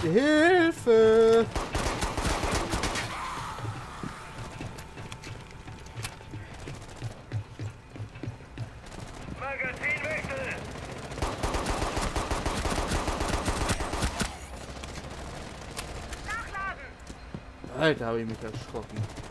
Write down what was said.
Hilfe! Magazinwechsel! Nachladen! Alter, habe ich mich erschrocken.